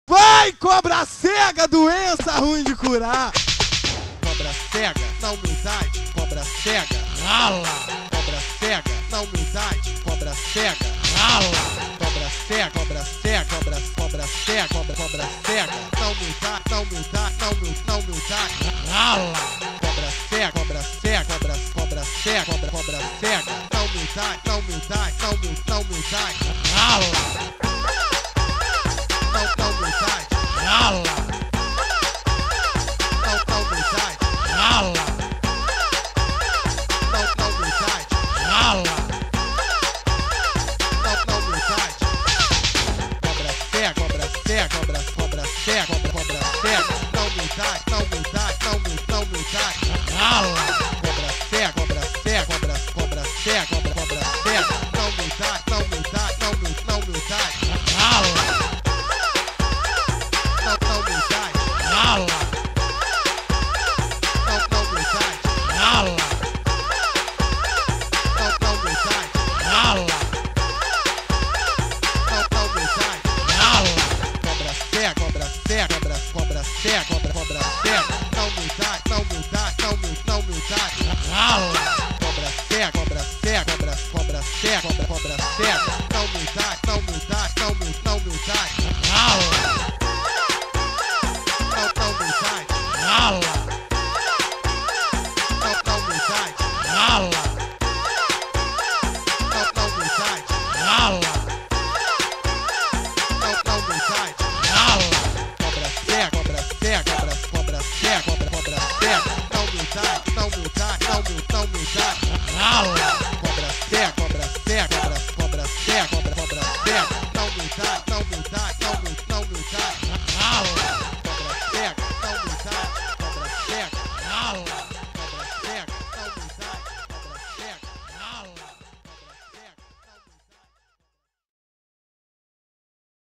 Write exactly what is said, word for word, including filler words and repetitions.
Vai, cobra cega, doença ruim de curar. Cobra cega, na humildade, cobra cega, rala. Cobra cega, na humildade, cobra cega, rala. Cobra cega, cobra cega, cobra, cobra cega, cobra, cobra cega, na humildade, na humildade, na humildade, na humildade, rala. Cobra cega, cobra cega, cobra, cobra cega, cobra, cobra cega, na humildade, na humildade, na humildade, na humildade, rala. Na, na humildade, rala. Na, na humildade, rala. Na, na humildade, rala. Na, na humildade. Cobra cega, cobra cega, cobra, cobra cega.